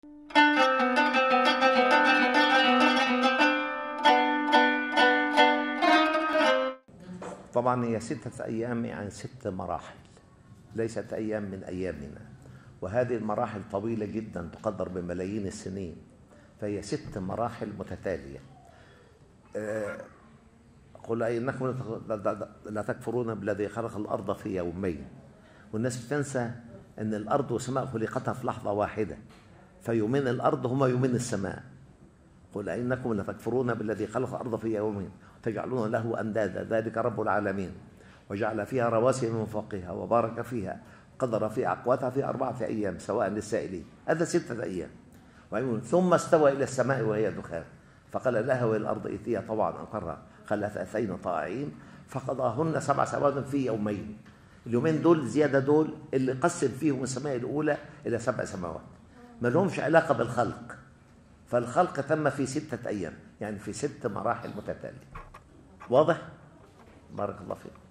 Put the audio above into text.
طبعا هي 6 أيام، يعني 6 مراحل، ليست أيام من أيامنا، وهذه المراحل طويلة جدا تقدر بملايين السنين، فهي 6 مراحل متتالية. قل إنكم لا تكفرون بالذي خلق الأرض في يومين، والناس بتنسى أن الأرض والسماء خلقتها في لحظة واحدة، فيومين الأرض هما يومين السماء. قل إنكم لا تكفرون بالذي خلق الأرض في يومين وتجعلون له أندادا ذلك رب العالمين، وجعل فيها رواسي من فوقها وبارك فيها قدر في أقواتها في 4 أيام سواء للسائلين. هذا 6 أيام. ثم استوى إلى السماء وهي دخان فقال لها والأرض ائتيا طوعا أو كرها قالت أتينا طائعين فقضاهن 7 سنوات في يومين. اليومين دول زيادة، دول اللي قسم فيهم السماء الأولى إلى 7 سماوات، ما لهمش علاقة بالخلق، فالخلق تم في 6 أيام، يعني في 6 مراحل متتالية. واضح؟ بارك الله فيك.